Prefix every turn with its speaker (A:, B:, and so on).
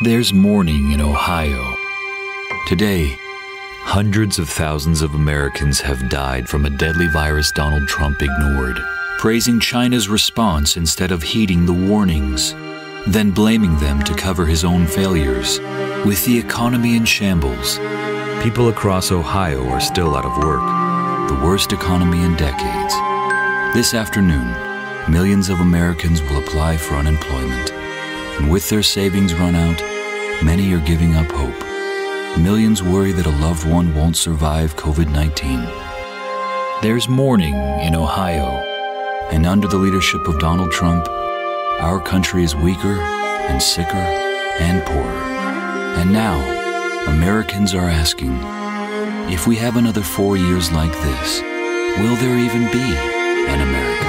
A: There's mourning in Ohio. Today, hundreds of thousands of Americans have died from a deadly virus Donald Trump ignored, praising China's response instead of heeding the warnings, then blaming them to cover his own failures. With the economy in shambles, people across Ohio are still out of work, the worst economy in decades. This afternoon, millions of Americans will apply for unemployment, and with their savings run out, many are giving up hope. Millions worry that a loved one won't survive COVID-19. There's mourning in Ohio, and under the leadership of Donald Trump, our country is weaker and sicker and poorer. And now, Americans are asking, if we have another 4 years like this, will there even be an America?